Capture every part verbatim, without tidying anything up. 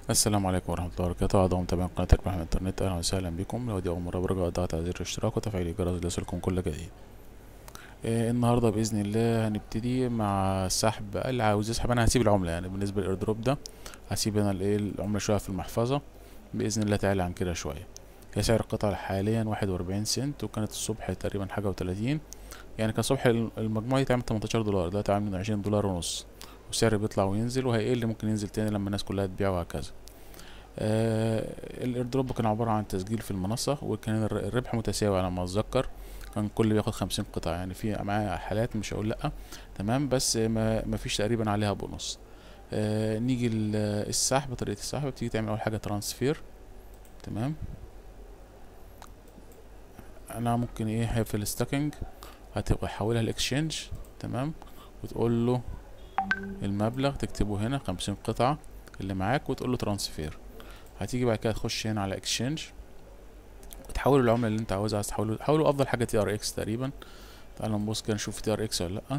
السلام عليكم ورحمة الله وبركاته. أعضاء متابعين قناة ربح من الإنترنت، أهلا وسهلا بكم. لو دي أول مرة برجع الضغط على زر الاشتراك وتفعيل الجرس ليصلكم كل جديد. إيه النهاردة بإذن الله هنبتدي مع سحب. اللي عاوز يسحب أنا هسيب العملة، يعني بالنسبة للإيردروب ده هسيب أنا الإيه العملة شوية في المحفظة بإذن الله تعالى عن كده شوية. هي سعر القطعة حاليا واحد وأربعين سنت، وكانت الصبح تقريبا حاجة وتلاتين، يعني كان صبح المجموعة دي عامل تمنتاشر دولار، دلوقتي عامل عشرين دولار ونص، والسعر بيطلع وينزل وهيقل، ممكن ينزل تاني لما الناس كلها تبيع وهكذا. آه الايردروب كان عبارة عن تسجيل في المنصة، وكان الر- الربح متساوي على ما اتذكر. كان كل بياخد خمسين قطعة، يعني في معايا حالات مش هقول لأ، تمام، بس ما ما فيش تقريبا عليها بونص. آه نيجي ال- السحب. طريقة السحب بتيجي تعمل أول حاجة ترانسفير، تمام. أنا ممكن ايه هي في الستاكينج هتبقى حولها الاكسشينج، تمام، وتقول له المبلغ تكتبه هنا خمسين قطعة اللي معاك، وتقول له ترانسفير. هتيجي بعد كده تخش هنا على اكسشينج وتحول العملة اللي انت عاوزها. عايز تحوله حوله افضل حاجة تي ار اكس تقريبا. تعال نبص كده نشوف تي ار اكس ولا لا.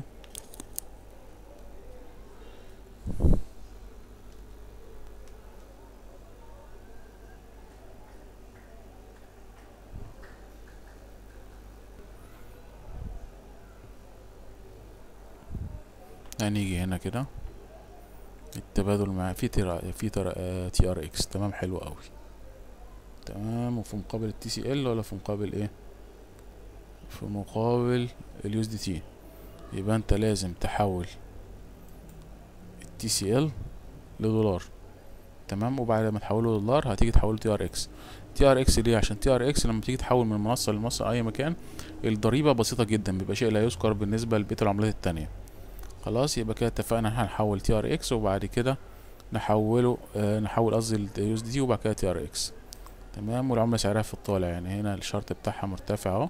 هنيجي هنا كده التبادل مع في تي في تي ار اكس، تمام، حلو قوي، تمام. وفي مقابل التي سي ال ولا في مقابل ايه؟ في مقابل اليو اس دي تي. يبقى انت لازم تحول التي سي ال لدولار، تمام، وبعد ما تحوله دولار هتيجي تحوله تي ار اكس. تي ار اكس ليه؟ عشان تي ار اكس لما تيجي تحول من منصه لمنصه اي مكان الضريبه بسيطه جدا، بيبقى شيء لا يذكر بالنسبه لبقيه العملات التانية. خلاص، يبقى كده اتفقنا هنحول تي ار اكس، وبعد كده نحوله آه نحول قصدي اليو اس دي تي، وبعد كده تي ار اكس، تمام. والعمله سعرها في الطالع، يعني هنا الشرط بتاعها مرتفع اهو،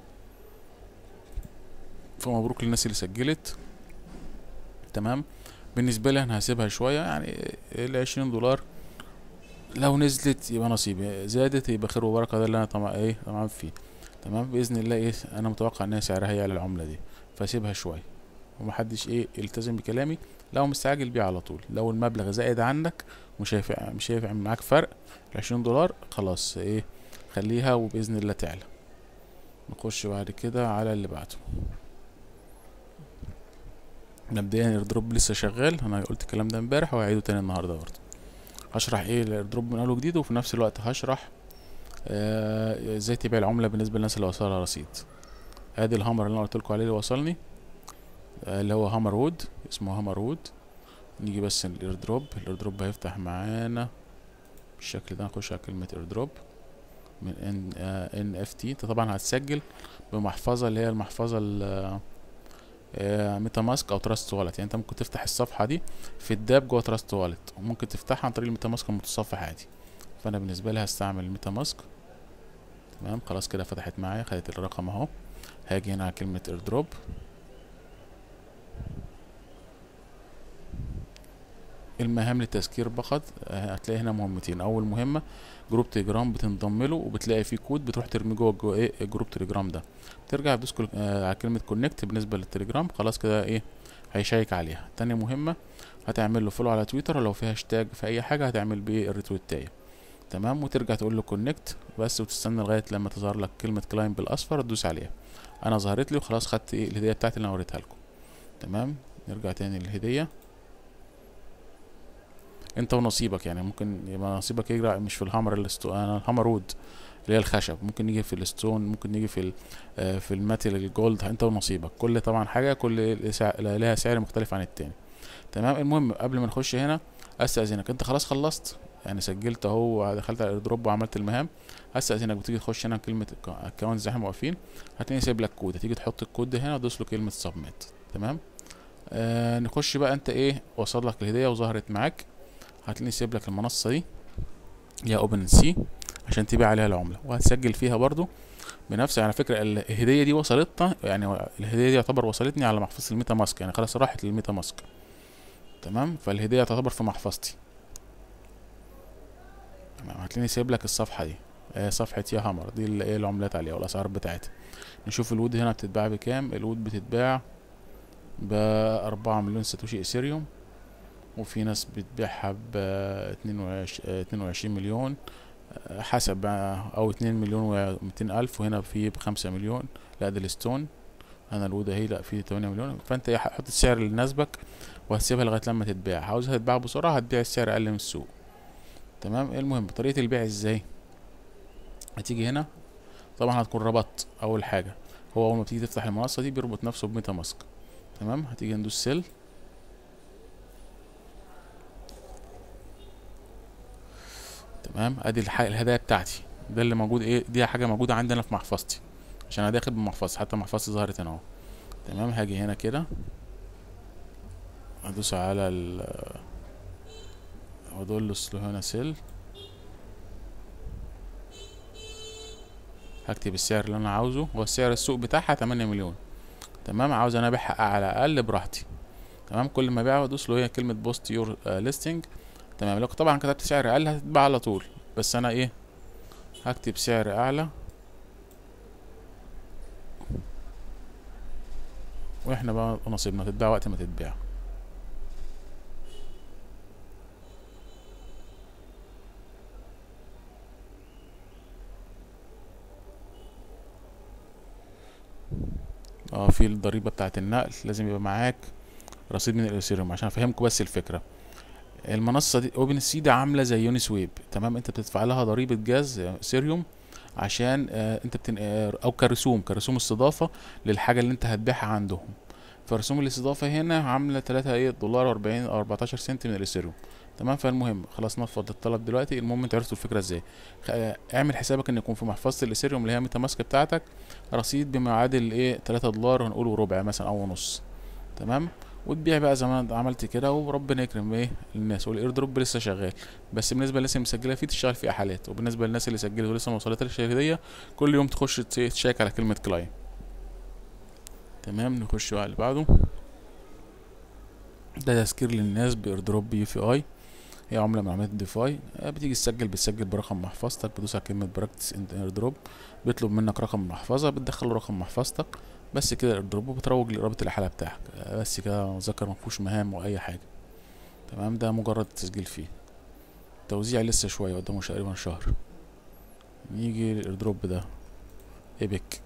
فمبروك للناس اللي سجلت، تمام. بالنسبه لي انا هسيبها شويه، يعني ال عشرين دولار لو نزلت يبقى نصيبي، زادت يبقى خير وبركه، ده اللي انا طمع ايه طمعان فيه، تمام. باذن الله ايه انا متوقع ان هي سعرها هيعلى العمله دي، فاسيبها شويه ومحدش ايه يلتزم بكلامي. لو مستعجل بيه على طول، لو المبلغ زائد عنك مش هيفع مش هيفع معاك فرق العشرين دولار، خلاص ايه خليها وباذن الله تعلى. نخش بعد كده على اللي بعده. مبدئيا الايردروب لسه شغال، انا قلت الكلام ده امبارح وهعيده تاني النهارده برضه. هشرح ايه الايردروب من اول وجديد، وفي نفس الوقت هشرح آه، ازاي تبيع العمله بالنسبه للناس اللي وصلها رصيد. ادي الهامر اللي انا قلت لكم عليه اللي وصلني، آه، اللي هو هامر وود، اسمه هامر وود. نيجي بس الايردروب. الايردروب هيفتح معانا بالشكل ده. نخش على كلمه ايردروب من ان ان اف تي. انت طبعا هتسجل بمحفظه اللي هي المحفظه ميتا ماسك او تراست والت، يعني انت ممكن تفتح الصفحه دي في الداب جوه تراست والت، وممكن تفتحها عن طريق الميتا ماسك المتصفح عادي. فانا بالنسبه لي هستعمل الميتا ماسك، تمام. خلاص كده فتحت معايا، خدت الرقم اهو. هاجي هنا على كلمه ايردروب. المهام للتذكير فقط، آه، هتلاقي هنا مهمتين. اول مهمه جروب تليجرام بتنضم له، وبتلاقي فيه كود بتروح ترميه جوه جوه ايه جروب تليجرام ده. ترجع تدوس كل- آه، على كلمه كونكت بالنسبه للتليجرام، خلاص كده ايه هيشيك عليها. تاني مهمه هتعمل له فولو على تويتر، ولو فيها هاشتاج في اي حاجه هتعمل بيه الريتويتايه، تمام. وترجع تقول له كونكت بس، وتستنى لغايه لما تظهر لك كلمه كلاين بالاصفر تدوس عليها. انا ظهرت لي وخلاص، خدت ايه الهديه بتاعتي اللي انا وريتها لكم، تمام. نرجع تاني للهديه. انت ونصيبك، يعني ممكن يبقى نصيبك يجرى مش في الهامر الستو... انا الهامر وود اللي هي الخشب، ممكن يجي في الستون، ممكن يجي في ال... آه، في الماتل الجولد. انت ونصيبك، كل طبعا حاجه كل سع... لها سعر مختلف عن التاني، تمام. المهم قبل ما نخش هنا استاذنك، انت خلاص خلصت يعني سجلت اهو، دخلت على الايردروب وعملت المهام. استاذنك بتيجي تخش هنا كلمه اكونت زي ما احنا واقفين، هتلاقي سايب لك كود، هتيجي تحط الكود ده هنا وتدوس له كلمه سبميت، تمام. آه نخش بقى، انت ايه وصل لك الهديه وظهرت معاك، هتلاقيني سايب لك المنصه دي يا اوبن سي عشان تبيع عليها العمله، وهتسجل فيها برضو بنفس. على فكره الهديه دي وصلتنا، يعني الهديه دي يعتبر وصلتني على محفظه الميتا ماسك، يعني خلاص راحت للميتا ماسك، تمام. فالهديه تعتبر في محفظتي، تمام. هتلاقيني سايب لك الصفحه دي، آه صفحه يا هامر دي اللي ايه العملات عليها والاسعار بتاعتها. نشوف الود هنا بتتباع بكام. الود بتتباع بأربعة مليون ساتوشي اثيريوم، وفي ناس بتبيعها ب اتنين وعشرين مليون حسب بقى، او اتنين مليون ومتين الف، وهنا في بخمسة مليون. لا ده الستون، انا الودا هي لا في تمانية مليون. فانت حط السعر اللي يناسبك وهتسيبها لغايه لما تتباع. عاوزها تتباع بسرعه هتبيع السعر اقل من السوق. تمام. المهم طريقه البيع ازاي؟ هتيجي هنا طبعا هتكون ربطت اول حاجه. هو اول ما بتيجي تفتح المنصه دي بيربط نفسه بميتا ماسك. تمام. هتيجي ندوس سيل. تمام. ادي الهدايا بتاعتي، ده اللي موجود ايه، دي حاجه موجوده عندنا في محفظتي عشان انا داخل بمحفظتي، حتى محفظتي ظهرت هنا اهو. تمام. هاجي هنا كده هدوس على ال ودول له هنا سيل. هكتب السعر اللي انا عاوزه، هو السعر السوق بتاعها تمانية مليون. تمام. عاوز انا ابيعها على اقل براحتي. تمام. كل ما ابيعها ادوس له هي كلمه بوست يور ليستنج. تمام. لو طبعا كتبت سعر اقل هتتباع على طول، بس انا ايه هكتب سعر اعلى، واحنا بقى نصيبنا تتباع وقت ما تتباع. اه في الضريبه بتاعه النقل لازم يبقى معاك رصيد من الاثيريوم. عشان افهمكم بس الفكره، المنصه دي اوبن سي دي عامله زي يونس ويب. تمام. انت بتدفع لها ضريبه جاز اثيريوم عشان آه انت بتن... آه او كرسوم كرسوم استضافه للحاجه اللي انت هتبيعها عندهم. فرسوم الاستضافه هنا عامله تلاتة ايه دولار اربعين او اربعتاشر سنت من الاثيريوم. تمام. فالمهم خلاص نفض الطلب دلوقتي. المهم انت عرفتوا الفكره ازاي. اعمل حسابك ان يكون في محفظه الاثيريوم اللي هي ميتا ماسك بتاعتك رصيد بما يعادل ايه تلاتة دولار هنقوله ربع مثلا او نص. تمام. وتبيع بقى زي ما انا عملت كده، وربنا يكرم ايه الناس. والاير دروب لسه شغال، بس بالنسبه للناس اللي مسجله فيه تشتغل فيه حالات، وبالنسبه للناس اللي سجلت ولسه ما وصلتش الشهريه كل يوم تخش تشيك على كلمه كلاين. تمام. نخش بقى اللي بعده. ده تذكير للناس باير دروب يو في اي، هي عمله من عملات الديفاي. بتيجي تسجل بتسجل برقم محفظتك، بتدوس على كلمه براكتس اير دروب، بيطلب منك رقم المحفظه، بتدخل رقم محفظتك بس كده اير دروب، وبتروج لرابط الاحاله بتاعك بس كده. ذكر مفهوش مهام واي حاجه. تمام. ده مجرد تسجيل فيه. توزيع لسه شويه قدامه تقريبا شهر. نيجي الاير دروب ده ايبك.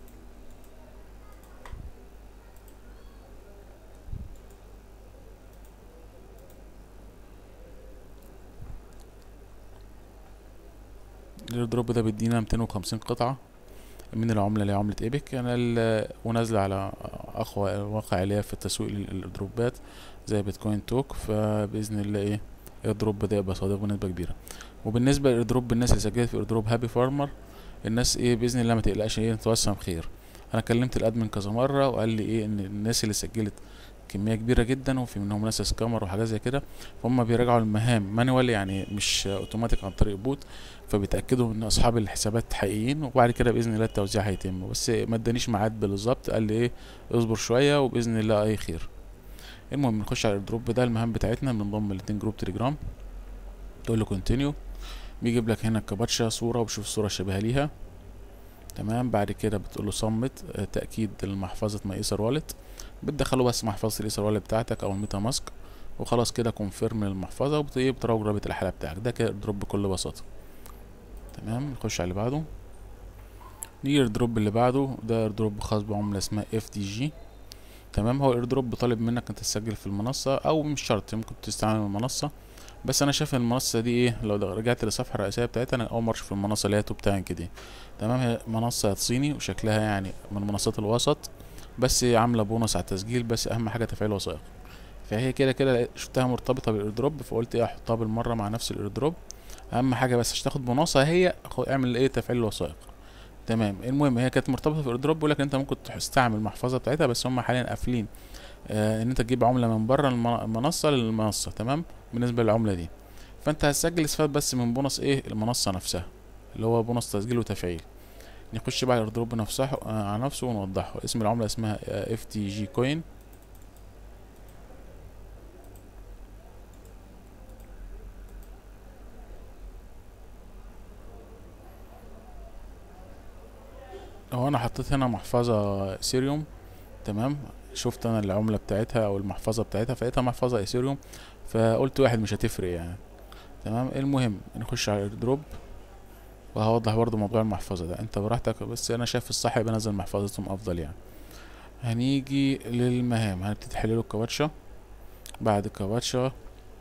الاير دروب ده بيدينا ميتين وخمسين قطعه من العمله اللي هي عمله ايبك يعني، ونازله على اقوى مواقع اللي هي في التسويق للايردروبات زي بيتكوين توك. فباذن الله ايه الايردروب ده يبقى صادق بنسبه كبيره. وبالنسبه للايردروب الناس اللي سجلت في ايردروب هابي فارمر، الناس ايه باذن الله ما تقلقش، ايه نتوسم خير. انا كلمت الادمن كذا مره وقال لي ايه ان الناس اللي سجلت كميه كبيره جدا وفي منهم ناس سكامر وحاجات زي كده، فهم بيراجعوا المهام مانوال يعني مش اوتوماتيك عن طريق بوت، فبيتاكدوا ان اصحاب الحسابات حقيقيين، وبعد كده باذن الله التوزيع هيتم. بس ما ادانيش ميعاد بالظبط، قال لي ايه اصبر شويه وباذن الله اي خير. المهم نخش على الدروب ده. المهام بتاعتنا بننضم لاتنين جروب تليجرام، تقول له كونتينيو، بيجيب لك هنا كباتشا صوره وبشوف الصوره الشبيهه ليها. تمام. بعد كده بتقول له صمت تاكيد لمحفظه ماي ايثر والت، بتدخله بس محفظه الايثر والت بتاعتك او الميتا ماسك وخلاص كده كونفيرم للمحفظه، وبتروج رابط الحاله بتاعك. ده كده دروب بكل بساطه. تمام. نخش على اللي بعده. نيجي الدروب اللي بعده، ده دروب خاص بعمله اسمها اف دي جي. تمام. هو الايردروب طالب منك انت تسجل في المنصه، او مش شرط ممكن تستعمل المنصه، بس انا شايف المنصه دي ايه لو رجعت للصفحه الرئيسيه بتاعتها، انا اول مره اشوف المنصه اللي هي توب تانك دي. تمام. هي منصه صيني وشكلها يعني من منصات الوسط، بس عامله بونص على التسجيل، بس اهم حاجه تفعيل وثائق. فهي كده كده شفتها مرتبطه بالايردروب، فقلت ايه احطها بالمره مع نفس الايردروب. اهم حاجه بس عشان تاخد بونصها هي اعمل ايه تفعيل الوثائق. تمام. المهم هي كانت مرتبطه بالايردروب، بيقول لك انت ممكن تستعمل المحفظه بتاعتها، بس هم حاليا قافلين آه ان انت تجيب عمله من بره المنصه للمنصه. تمام. بالنسبه للعمله دي فانت هتسجل استفاد بس من بونص ايه المنصه نفسها اللي هو بونص تسجيل وتفعيل. نخش بقى على الايردروب نفسه آه على نفسه ونوضحه. اسم العمله اسمها اف تي جي كوين. هو انا حطيت هنا محفظه اثيريوم. تمام. شفت انا العمله بتاعتها او المحفظه بتاعتها فلقيتها محفظه اثيريوم، فقلت واحد مش هتفرق يعني. تمام. المهم نخش على الايردروب، وهوضح برضه موضوع المحفظة ده انت براحتك، بس انا شايف الصح يبقى نزل محفظتهم افضل يعني. هنيجي للمهام، هنبتدي نحلله الكواتشا. بعد الكواتشا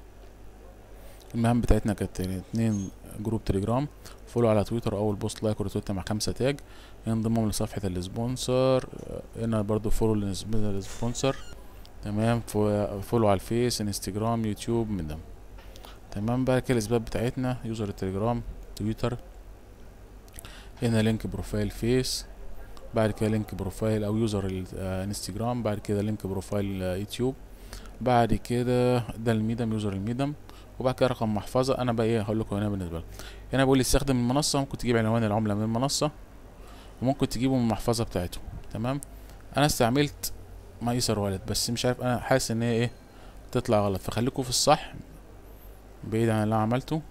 المهام بتاعتنا كانت اتنين جروب تليجرام، فولو على تويتر، اول بوست لايك وريتويت مع خمسة تاج، انضمام لصفحة السبونسر، هنا برضو فولو للسبونسر. تمام. فولو على الفيس، انستجرام، يوتيوب، ميدم. تمام. بعد كده الاثبات بتاعتنا، يوزر التليجرام، تويتر، هنا لينك بروفايل فيس، بعد كده لينك بروفايل او يوزر الانستجرام، بعد كده لينك بروفايل يوتيوب، بعد كده ده الميدم، يوزر الميدم، وبعد كده رقم محفظة. انا بقى ايه هقول لكم هنا بالنسبة لي، هنا بقول لي استخدم المنصة، ممكن تجيب عنوان العملة من المنصة، وممكن تجيبه من المحفظة بتاعتهم. تمام. انا استعملت مايسر والد، بس مش عارف، انا حاسس ان هي ايه تطلع غلط، فخليكم في الصح بعيد عن اللي أنا عملته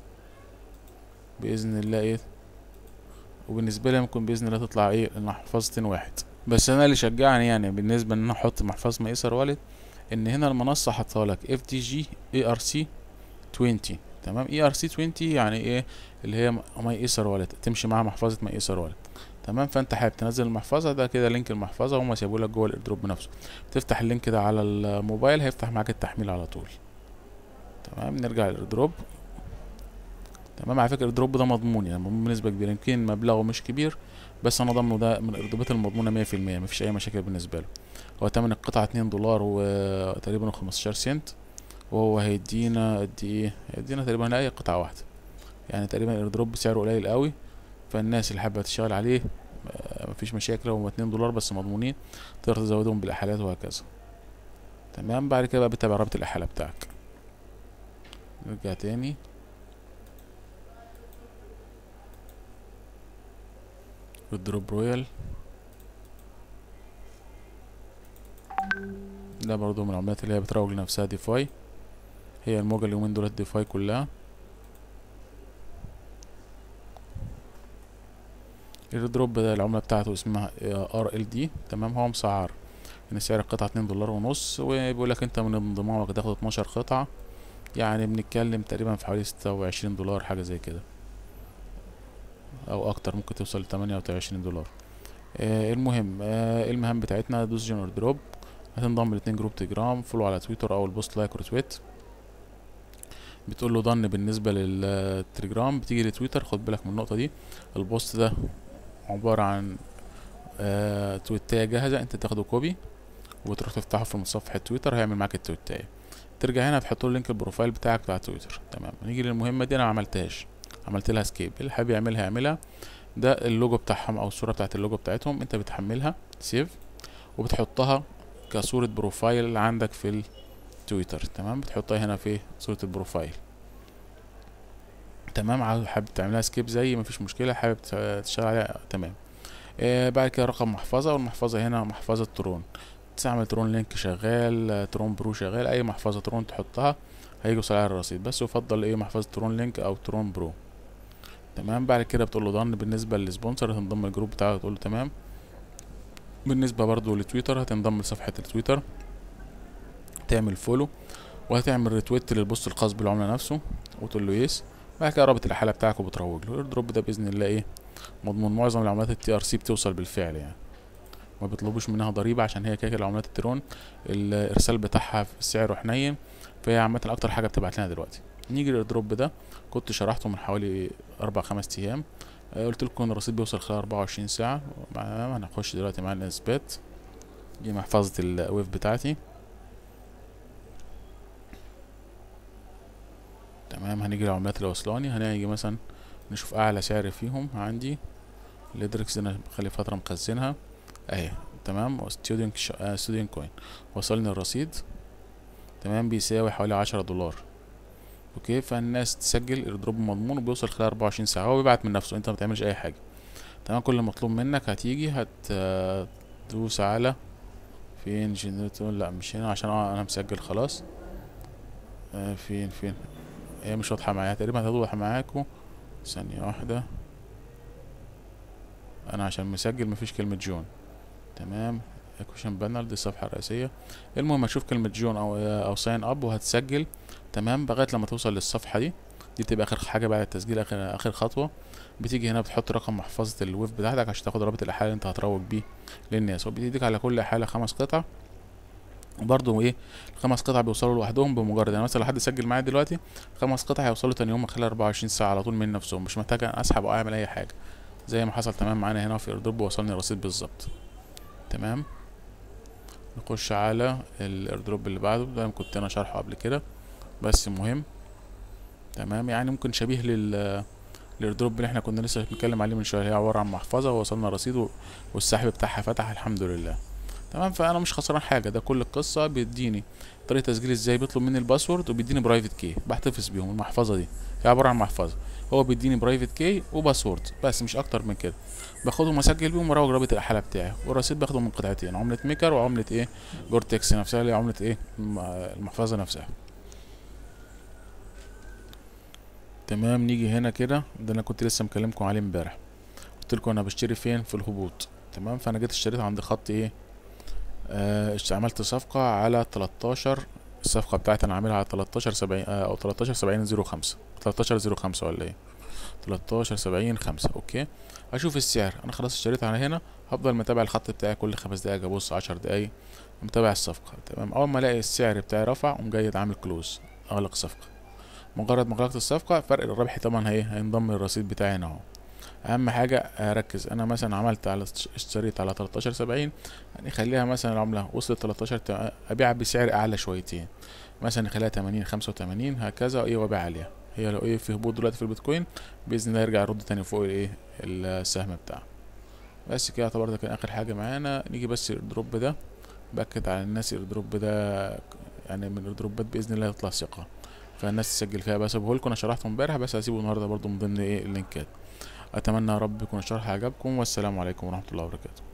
باذن الله ايه. وبالنسبة لي ممكن باذن الله تطلع ايه محفظتين واحد. بس انا اللي شجعني يعني بالنسبة ان انا احط محفظة مايسر والد، ان هنا المنصة حاطه لك اف دي جي اي ار سي عشرين. تمام. اي ار سي عشرين يعني ايه؟ اللي هي ماي ايسر والت، تمشي معاها محفظه ماي ايسر والت. تمام. فانت حابب تنزل المحفظه، ده كده لينك المحفظه، هما سيبوا لك جوه الايردروب نفسه، تفتح اللينك ده على الموبايل هيفتح معاك التحميل على طول. تمام. نرجع للايردروب. تمام. على فكره الايردروب ده مضمون يعني، مضمون بنسبه كبيره، يمكن مبلغه مش كبير، بس انا ضامنه ده من الايردروبات المضمونه مية في المية، مفيش اي مشاكل بالنسبه له. هو تمن القطعه اتنين دولار وتقريبا خمستاشر سنت، وهو هيدينا قد ايه؟ هيدينا تقريبا اي قطعة واحدة يعني، تقريبا الايردروب سعره قليل قوي، فالناس اللي حابة تشتغل عليه مفيش مشاكل، هما اتنين دولار بس مضمونين، تقدر تزودهم بالاحالات وهكذا. تمام. بعد كده بقى بتتابع رابط الاحالة بتاعك. نرجع تاني، ايردروب رويال ده برضو من العملات اللي هي بتروج لنفسها ديفاي، هي الموجة اليومين دولت ديفاي كلها. الايردروب ده العملة بتاعته اسمها ار ال دي. تمام. هو مسعر ان سعر القطعة اتنين دولار ونص، وبيقولك انت من انضمامك هتاخد اتناشر قطعة، يعني بنتكلم تقريبا في حوالي ستة وعشرين دولار حاجة زي كده، او اكتر، ممكن توصل لتمانية وعشرين دولار. آه المهم آه المهام بتاعتنا، دوس جنر دروب، هتنضم لاتنين جروب تليجرام، فولو على تويتر، او البوست لايك وتويت، بتقول له ضن بالنسبة للتليجرام، بتيجي لتويتر، خد بالك من النقطة دي، البوست ده عبارة عن آه تويتاية جاهزة، انت تاخده كوبي وتروح تفتحه في متصفح تويتر، هيعمل معاك التويتاية، ترجع هنا تحط له لينك البروفايل بتاعك بتاع تويتر. تمام. نيجي للمهمة دي، انا ما عملتهاش، عملت لها سكيب، اللي حابب يعملها يعملها. ده اللوجو بتاعهم او الصورة بتاعت اللوجو بتاعتهم، انت بتحملها سيف وبتحطها كصورة بروفايل عندك في التويتر. تمام. بتحطها هنا في صورة البروفايل. تمام. عاوز حابب تعملها سكيب زي مفيش مشكلة، حابب تشتغل عليها تمام. آه بعد كده رقم محفظة، والمحفظة هنا محفظة ترون، تستعمل ترون لينك شغال، ترون برو شغال، اي محفظة ترون تحطها هيوصل على الرصيد، بس يفضل ايه محفظة ترون لينك او ترون برو. تمام. بعد كده بتقول له ضن بالنسبة للسبونسر، هتنضم الجروب بتاعه تقول له تمام. بالنسبة برضو لتويتر، هتنضم لصفحة التويتر، تعمل فولو، وهتعمل ريتويت للبوست الخاص بالعملة نفسه وتقول له يس. بعد كده رابط الحالة بتاعك وبتروج له. الايردروب ده باذن الله ايه مضمون، معظم العملات التي ار سي بتوصل بالفعل يعني، ما بيطلبوش منها ضريبة، عشان هي كده العملات الترون الارسال بتاعها في سعره حنين، فهي عامة اكتر حاجة بتبعت لنا دلوقتي. نيجي للايردروب ده، كنت شرحته من حوالي اربع خمس ايام، قلت لكم ان الرصيد بيوصل خلال اربعة وعشرين ساعة. هنخش دلوقتي مع الاثبات، دي محفظة الويف بتاعتي. تمام. هنيجي للعملات اللي وصلاني، هنيجي مثلا نشوف اعلى سعر فيهم عندي، الادركس انا بخلي فترة مخزنها اهي. تمام. ستودنت ستودنت كوين وصلني الرصيد. تمام. بيساوي حوالي عشرة دولار. اوكي. فالناس تسجل، ايردروب مضمون وبيوصل خلال اربعة وعشرين ساعة، هو بيبعت من نفسه، انت ما بتعملش اي حاجة. تمام. كل المطلوب منك هتيجي هتدوس على فين جنريتور، لا مش هنا عشان انا مسجل خلاص. آه فين فين هي مش واضحة معايا، تقريبا هتوضح معاكم ثانية واحدة، انا عشان مسجل مفيش كلمة جون. تمام. اكويشن بانر دي الصفحه الرئيسيه. المهم هتشوف كلمه جون او او ساين اب وهتسجل. تمام، لغايه لما توصل للصفحه دي، دي تبقى اخر حاجه بعد التسجيل، اخر اخر خطوه. بتيجي هنا بتحط رقم محفظه الويب بتاعتك عشان تاخد رابط الاحاله اللي انت هتروج بيه للناس، وبتديك على كل احاله خمس قطع. وبرضه ايه، الخمس قطع بيوصلوا لوحدهم بمجرد يعني مثلا لو حد سجل معايا دلوقتي، خمس قطع هيوصلوا تاني يوم خلال اربعة وعشرين ساعه على طول من نفسهم، مش محتاج اسحب او اعمل اي حاجه، زي ما حصل تمام معانا هنا في ايردروب ووصلني رصيد بالظبط. تمام، نخش على الايردروب اللي بعده، ده كنت انا شارحه قبل كده بس مهم. تمام، يعني ممكن شبيه لل الايردروب اللي احنا كنا لسه بنتكلم عليه من شويه، هي عباره عن محفظه ووصلنا رصيد والسحب بتاعها فتح الحمد لله. تمام، فانا مش خسران حاجه، ده كل القصه بيديني طريقه تسجيل ازاي، بيطلب مني الباسورد وبيديني برايفت كي بحتفظ بيهم. المحفظه دي هي عباره عن محفظه، هو بيديني برايفت كي وباسورد بس مش اكتر من كده، باخدهم اسجل بيهم واروج رابط الاحاله بتاعي، والرصيد باخده من قطعتين، عمله ميكر وعمله ايه جورتكس نفسها اللي هي عمله ايه المحفظه نفسها. تمام، نيجي هنا كده، ده انا كنت لسه مكلمكم عليه امبارح، قلت لكم انا بشتري فين في الهبوط. تمام، فانا جيت اشتريت عند خط ايه، آه عملت صفقة على تلتاشر، الصفقة بتاعتي انا عاملها على تلتاشر سبعين آه او تلتاشر سبعين زيرو خمسة، تلتاشر زيرو خمسة ولا ايه، تلتاشر سبعين خمسة. اوكي، اشوف السعر، انا خلاص اشتريت على هنا، هفضل متابع الخط بتاعي كل خمس دقايق ابص، عشر دقايق متابع الصفقة. تمام، اول ما الاقي السعر بتاعي رفع اقوم جاي عامل كلوز، اغلق الصفقة. مجرد ما غلقت الصفقة فرق الربح طبعا هي هينضم للرصيد بتاعي هنا اهو. اهم حاجه اركز، انا مثلا عملت على اشتريت على تلتاشر سبعين، يعني خليها مثلا العمله وصلت تلتاشر ابيع بسعر اعلى شويتين، مثلا نخليها تمانين خمسة وتمانين هكذا ايه وابيع عليها. هي لو ايه في هبوط دلوقتي في البيتكوين باذن الله يرجع يرد تاني فوق الايه السهم بتاعه. بس كده يعتبر ده كان اخر حاجه معانا. نيجي بس الدروب ده، باكد على الناس الدروب ده يعني من الدروبات باذن الله يطلع ثقه، فالناس تسجل فيها. بس بقول لكم انا شرحته امبارح بس هسيبه النهارده برضو من ضمن ايه اللينكات. اتمنى يا رب يكون الشرح عجبكم، والسلام عليكم ورحمه الله وبركاته.